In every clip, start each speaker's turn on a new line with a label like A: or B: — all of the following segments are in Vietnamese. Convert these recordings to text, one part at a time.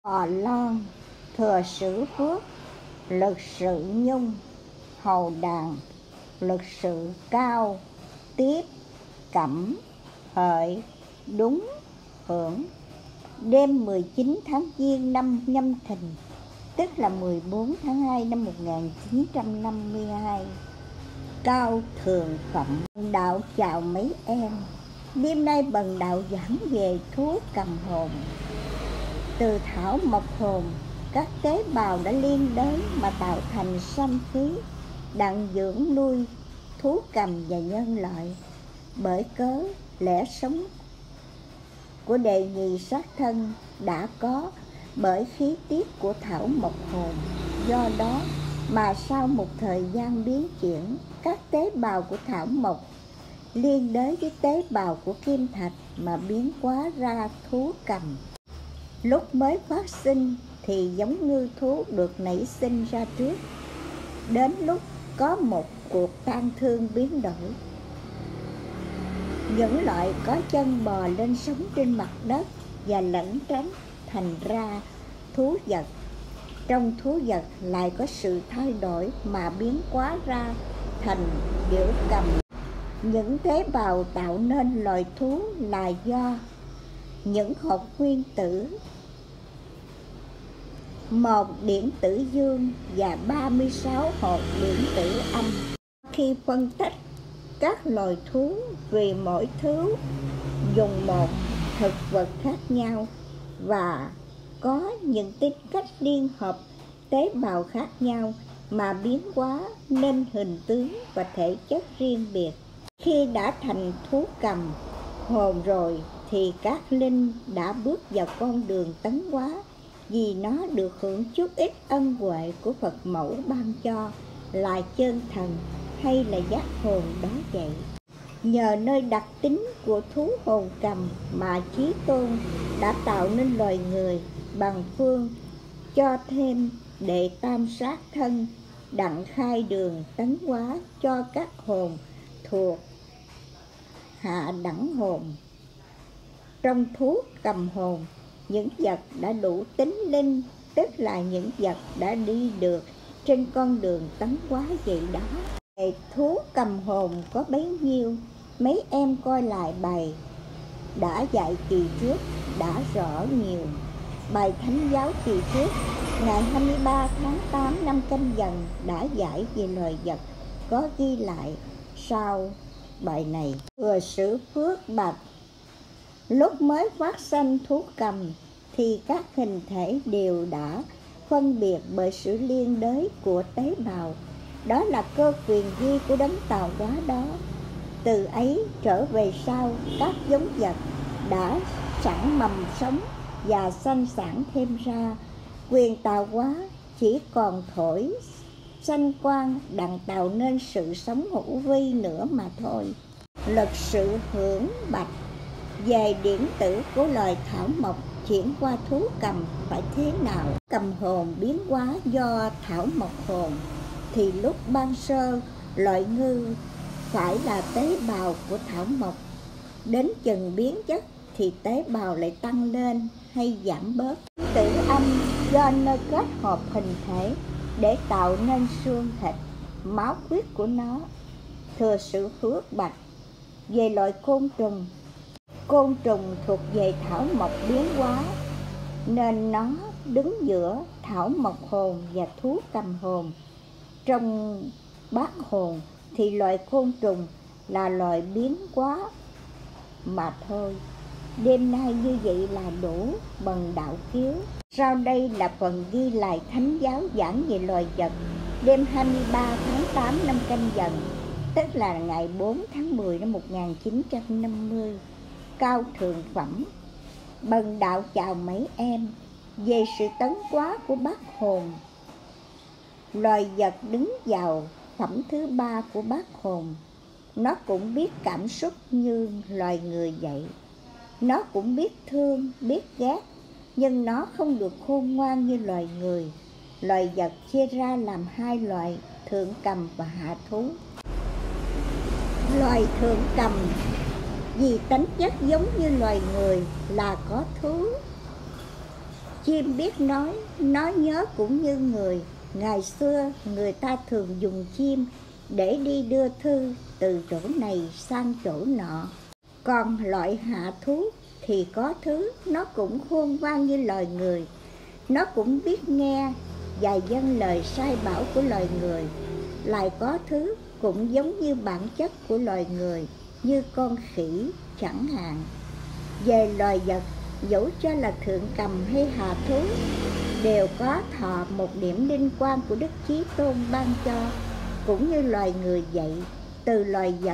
A: Hò Lon, Thừa Sử Phước, Lực Sự Nhung, Hầu Đàn, Lực Sự Cao, Tiếp, Cẩm, Hợi, Đúng, Hưởng. Đêm 19 tháng Giêng năm Nhâm Thìn, tức là 14 tháng 2 năm 1952. Cao Thường Phẩm. Đạo chào mấy em. Đêm nay bần đạo giảng về thú cầm hồn. Từ thảo mộc hồn, các tế bào đã liên đới mà tạo thành sanh khí, đặng dưỡng nuôi thú cầm và nhân loại. Bởi cớ lẽ sống của đề nhì sát thân đã có bởi khí tiết của thảo mộc hồn. Do đó mà sau một thời gian biến chuyển, các tế bào của thảo mộc liên đới với tế bào của kim thạch mà biến hóa ra thú cầm. Lúc mới phát sinh thì giống ngư thú được nảy sinh ra trước. Đến lúc có một cuộc tang thương biến đổi, những loại có chân bò lên sống trên mặt đất và lẩn tránh thành ra thú vật. Trong thú vật lại có sự thay đổi mà biến hóa ra thành điểu cầm. Những tế bào tạo nên loài thú là do những hột nguyên tử, một điện tử dương và 36 hột điện tử âm. Khi phân tích các loài thú vì mỗi thứ dùng một thực vật khác nhau và có những tính cách liên hợp tế bào khác nhau mà biến hóa nên hình tướng và thể chất riêng biệt. Khi đã thành thú cầm hồn rồi thì các linh đã bước vào con đường tấn hóa, vì nó được hưởng chút ít ân huệ của Phật mẫu ban cho là chân thần hay là giác hồn đó vậy. Nhờ nơi đặc tính của thú hồn cầm mà Chí Tôn đã tạo nên loài người bằng phương cho thêm đệ tam sát thân, đặng khai đường tấn hóa cho các hồn thuộc hạ đẳng hồn. Trong thú cầm hồn, những vật đã đủ tính linh, tức là những vật đã đi được trên con đường tấn hóa vậy đó. Về thú cầm hồn có bấy nhiêu, mấy em coi lại bài đã dạy kỳ trước đã rõ nhiều. Bài Thánh giáo kỳ trước ngày 23 tháng 8 năm Canh Dần đã giải về loài vật, có ghi lại sau bài này. Thừa Sử Phước bạch: lúc mới phát sanh thú cầm thì các hình thể đều đã phân biệt bởi sự liên đới của tế bào. Đó là cơ quyền duy của đấng tạo hóa đó. Từ ấy trở về sau, các giống vật đã sẵn mầm sống và sanh sản thêm ra. Quyền tạo hóa chỉ còn thổi sanh quang đặng tạo nên sự sống hữu vi nữa mà thôi. Lực Sự Hưởng bạch: về điển tử của loài thảo mộc chuyển qua thú cầm phải thế nào? Cầm hồn biến hóa do thảo mộc hồn thì lúc ban sơ loại ngư phải là tế bào của thảo mộc. Đến chừng biến chất thì tế bào lại tăng lên hay giảm bớt. Tử âm do nơi kết hợp hình thể để tạo nên xương thịt, máu huyết của nó. Thừa Sử Phước bạch: về loại côn trùng, côn trùng thuộc về thảo mộc biến hóa, nên nó đứng giữa thảo mộc hồn và thú cầm hồn. Trong bát hồn thì loại côn trùng là loại biến hóa mà thôi. Đêm nay như vậy là đủ bần đạo kiếu. Sau đây là phần ghi lại Thánh giáo giảng về loài vật đêm 23 tháng 8 năm Canh Dần, tức là ngày 4 tháng 10 năm 1950. Cao Thượng Phẩm. Bần đạo chào mấy em. Về sự tấn hóa của bát hồn, loài vật đứng vào phẩm thứ 3 của bát hồn. Nó cũng biết cảm xúc như loài người vậy. Nó cũng biết thương, biết ghét, nhưng nó không được khôn ngoan như loài người. Loài vật chia ra làm hai loại, thượng cầm và hạ thú. Loài thượng cầm vì tánh chất giống như loài người là có thú Chim biết nói nhớ cũng như người. Ngày xưa người ta thường dùng chim để đi đưa thư từ chỗ này sang chỗ nọ. Còn loại hạ thú thì có thứ nó cũng khôn ngoan như loài người. Nó cũng biết nghe và vâng lời sai bảo của loài người. Lại có thứ cũng giống như bản chất của loài người, như con khỉ chẳng hạn. Về loài vật, dẫu cho là thượng cầm hay hạ thú, đều có thọ một điểm liên quan của Đức Chí Tôn ban cho. Cũng như loài người vậy, từ loài vật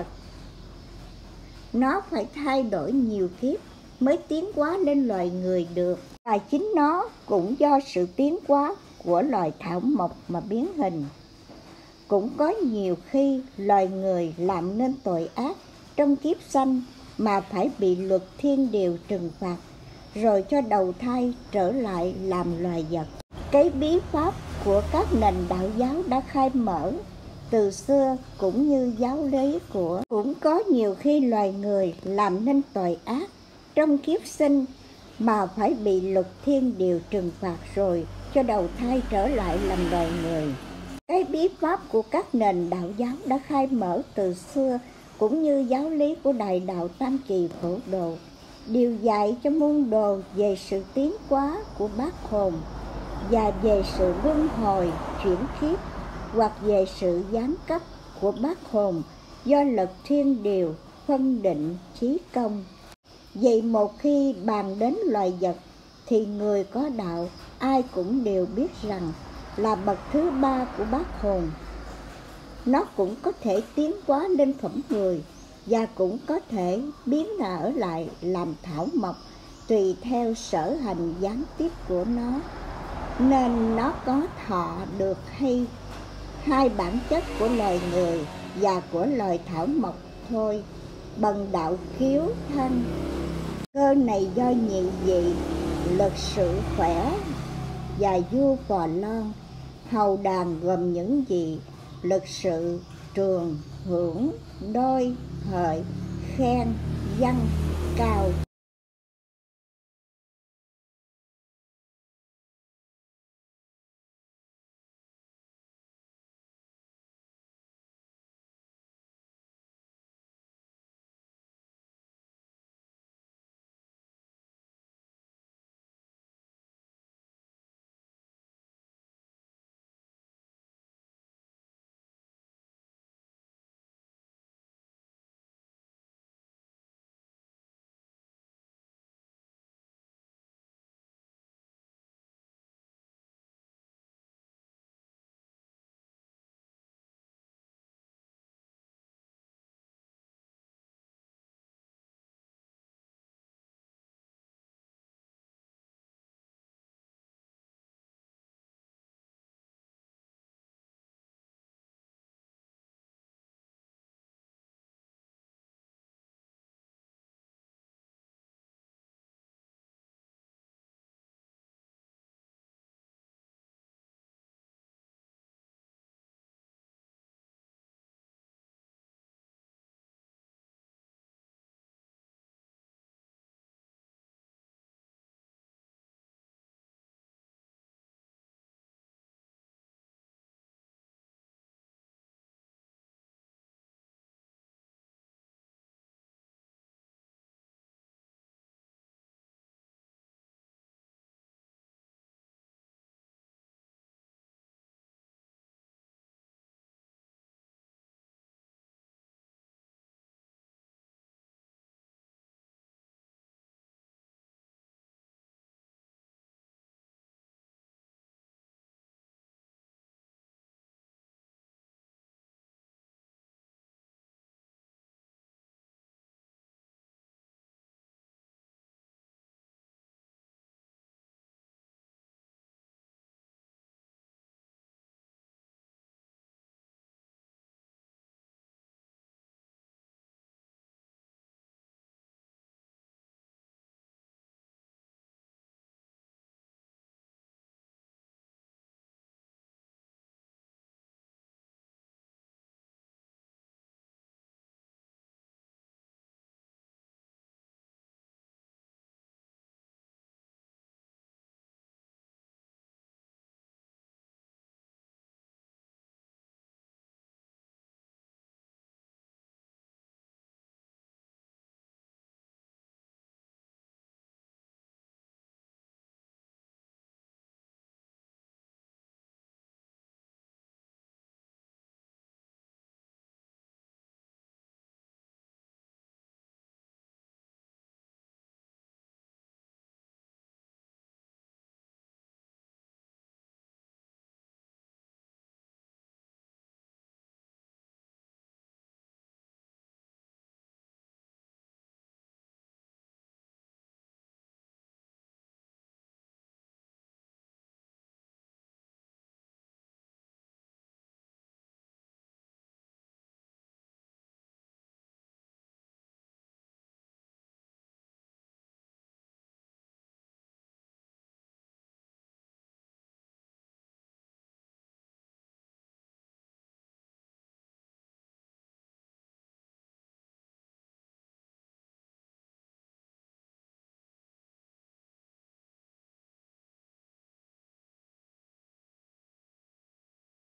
A: nó phải thay đổi nhiều kiếp mới tiến hóa lên loài người được. Và chính nó cũng do sự tiến hóa của loài thảo mộc mà biến hình. Cũng có nhiều khi loài người làm nên tội ác trong kiếp sanh mà phải bị luật thiên điều trừng phạt, rồi cho đầu thai trở lại làm loài vật. Cái bí pháp của các nền đạo giáo đã khai mở từ xưa cũng như giáo lý của. Cũng có nhiều khi loài người làm nên tội ác trong kiếp sinh mà phải bị luật thiên điều trừng phạt, rồi cho đầu thai trở lại làm loài người. Cái bí pháp của các nền đạo giáo đã khai mở từ xưa cũng như giáo lý của Đại đạo Tam Kỳ Phổ Độ, điều dạy cho môn đồ về sự tiến hóa của bát hồn và về sự luân hồi chuyển kiếp, hoặc về sự giáng cấp của bát hồn do luật thiên điều phân định chí công. Vậy một khi bàn đến loài vật thì người có đạo ai cũng đều biết rằng là bậc thứ ba của bát hồn. Nó cũng có thể tiến hóa lên phẩm người và cũng có thể biến ở lại làm thảo mộc tùy theo sở hành gián tiếp của nó. Nên nó có thọ được hay hai bản chất của loài người và của loài thảo mộc thôi. Bần đạo kiếu thanh, cơ này do nhị vị, lực sự khỏe và vua Phò Loan, hầu đàn gồm những gì: lực sự, trường, hưởng, đôi, hợi, khen, văn, cao.